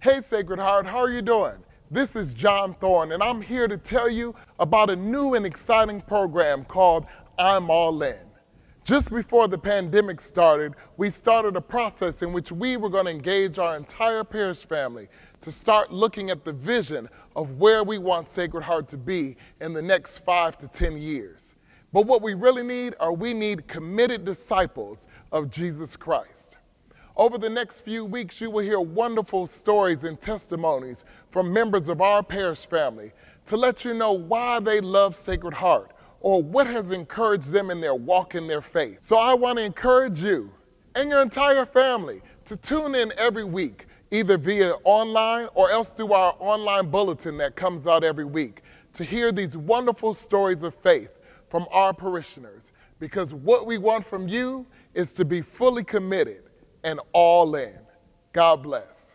Hey Sacred Heart, how are you doing? This is John Thorne, and I'm here to tell you about a new and exciting program called I'm All In. Just before the pandemic started, we started a process in which we were going to engage our entire parish family to start looking at the vision of where we want Sacred Heart to be in the next 5 to 10 years. But what we really need we need committed disciples of Jesus Christ. Over the next few weeks, you will hear wonderful stories and testimonies from members of our parish family to let you know why they love Sacred Heart or what has encouraged them in their walk in their faith. So I want to encourage you and your entire family to tune in every week, either via online or else through our online bulletin that comes out every week, to hear these wonderful stories of faith from our parishioners, because what we want from you is to be fully committed and all in. God bless.